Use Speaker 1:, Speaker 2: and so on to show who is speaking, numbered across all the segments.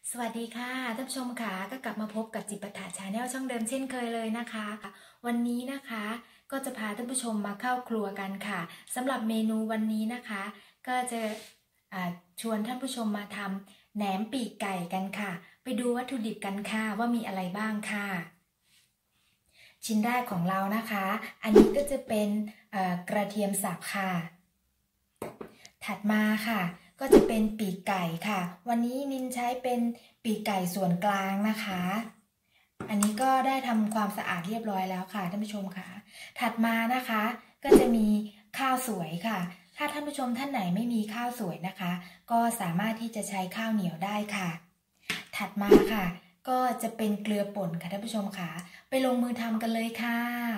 Speaker 1: สวัสดีค่ะท่านผู้ชมค่ะก็กลับมาพบกับจิปาถะชาแนลช่องเดิมเช่นเคยเลยนะคะวันนี้นะคะก็จะพาท่านผู้ชมมาเข้าครัวกันค่ะสำหรับเมนูวันนี้นะคะก็จะชวนท่านผู้ชมมาทำแหนมปีกไก่กันค่ะไปดูวัตถุดิบกันค่ะว่ามีอะไรบ้างค่ะชิ้นแรกของเรานะคะอันนี้ก็จะเป็นกระเทียมสับค่ะถัดมาค่ะก็จะเป็นปีกไก่ค่ะวันนี้นินใช้เป็นปีกไก่ส่วนกลางนะคะอันนี้ก็ได้ทำความสะอาดเรียบร้อยแล้วค่ะท่านผู้ชมค่ะถัดมานะคะก็จะมีข้าวสวยค่ะถ้าท่านผู้ชมท่านไหนไม่มีข้าวสวยนะคะก็สามารถที่จะใช้ข้าวเหนียวได้ค่ะถัดมาค่ะก็จะเป็นเกลือป่นค่ะท่านผู้ชมค่ะไปลงมือทำกันเลยค่ะ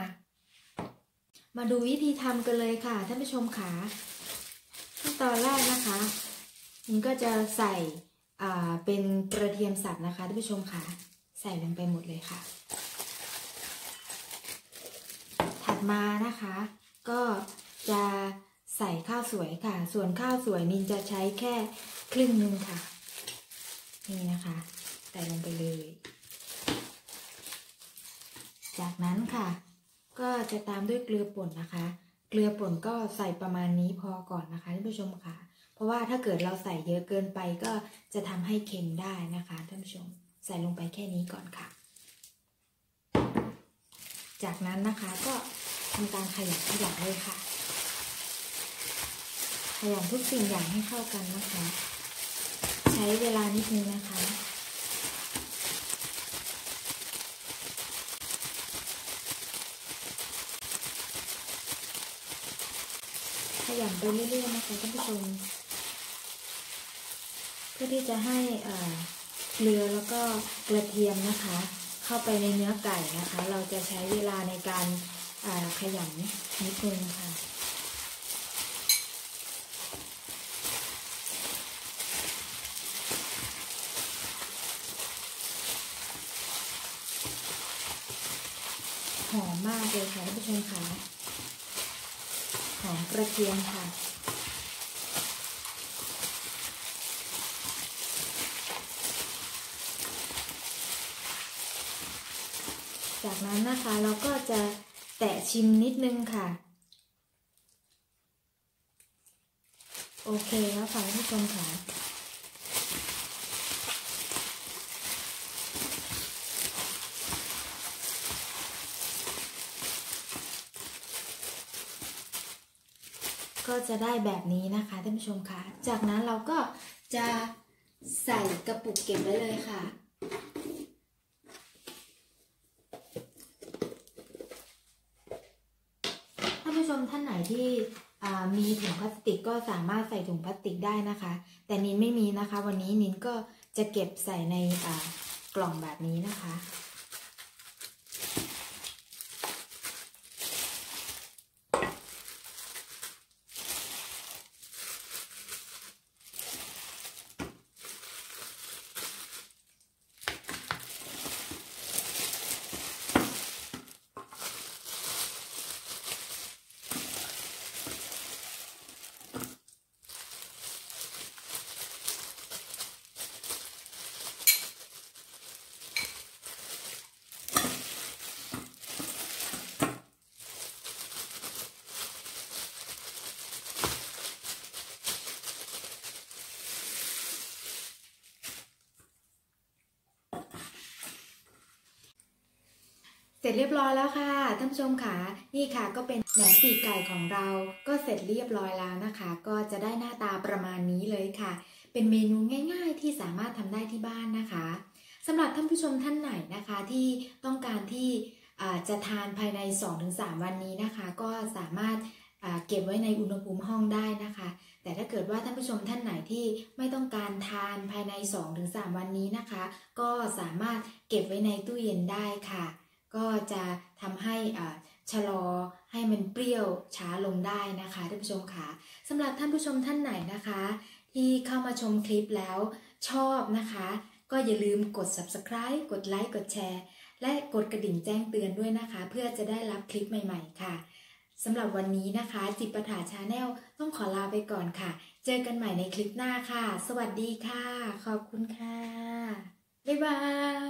Speaker 1: มาดูวิธีทำกันเลยค่ะท่านผู้ชมค่ะขั้นตอนแรกนะคะนี่ก็จะใส่เป็นกระเทียมสับนะคะท่านผู้ชมค่ะใส่ลงไปหมดเลยค่ะถัดมานะคะก็จะใส่ข้าวสวยค่ะส่วนข้าวสวยนินจะใช้แค่ครึ่งนึงค่ะนี่นะคะใส่ลงไปเลยจากนั้นค่ะก็จะตามด้วยเกลือป่นนะคะเกลือป่นก็ใส่ประมาณนี้พอก่อนนะคะท่านผู้ชมค่ะเพราะว่าถ้าเกิดเราใส่เยอะเกินไปก็จะทำให้เค็มได้นะคะท่านผู้ชมใส่ลงไปแค่นี้ก่อนค่ะจากนั้นนะคะก็ทำการขยำเลยค่ะขยำทุกสิ่งอย่างให้เข้ากันนะคะใช้เวลานิดนึงนะคะขยำไปเรื่อยๆนะคะท่านผู้ชมเพื่อที่จะให้เกลือแล้วก็กระเทียมนะคะเข้าไปในเนื้อไก่นะคะเราจะใช้เวลาในการขยำนิดนึงค่ะหอมมากเลยค่ะท่านผู้ชมค่ะหอมกระเทียมค่ะจากนั้นนะคะเราก็จะแตะชิมนิดนึงค่ะโอเคแล้วค่ะท่านผู้ชมค่ะก็จะได้แบบนี้นะคะท่านผู้ชมค่ะจากนั้นเราก็จะใส่กระปุกเก็บไว้เลยค่ะท่านผู้ชมท่านไหนที่มีถุงพลาสติกก็สามารถใส่ถุงพลาสติกได้นะคะแต่นินไม่มีนะคะวันนี้นินก็จะเก็บใส่ในกล่องแบบนี้นะคะเสร็จเรียบร้อยแล้วค่ะท่านผู้ชมค่ะนี่ค่ะก็เป็นแหนมปีกไก่ของเราก็เสร็จเรียบร้อยแล้วนะคะก็จะได้หน้าตาประมาณนี้เลยค่ะเป็นเมนูง่ายๆที่สามารถทำได้ที่บ้านนะคะสำหรับท่านผู้ชมท่านไหนนะคะที่ต้องการที่จะทานภายใน 2-3 วันนี้นะคะก็สามารถเก็บไว้ในอุณหภูมิห้องได้นะคะแต่ถ้าเกิดว่าท่านผู้ชมท่านไหนที่ไม่ต้องการทานภายใน 2-3 วันนี้นะคะก็สามารถเก็บไว้ในตู้เย็นได้ค่ะก็จะทำให้ชะลอให้มันเปรี้ยวช้าลงได้นะคะท่านผู้ชมค่ะสำหรับท่านผู้ชมท่านไหนนะคะที่เข้ามาชมคลิปแล้วชอบนะคะก็อย่าลืมกด Subscribe กดไลค์กดแชร์และกดกระดิ่งแจ้งเตือนด้วยนะคะเพื่อจะได้รับคลิปใหม่ๆค่ะสำหรับวันนี้นะคะจิปาถะชาแนลต้องขอลาไปก่อนค่ะเจอกันใหม่ในคลิปหน้าค่ะสวัสดีค่ะขอบคุณค่ะบาย